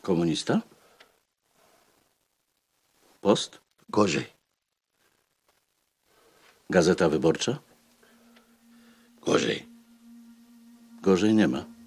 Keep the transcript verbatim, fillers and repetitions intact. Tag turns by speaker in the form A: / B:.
A: Komunista? Post?
B: Gorzej.
A: Gazeta Wyborcza?
B: Gorzej.
A: Gorzej nie ma.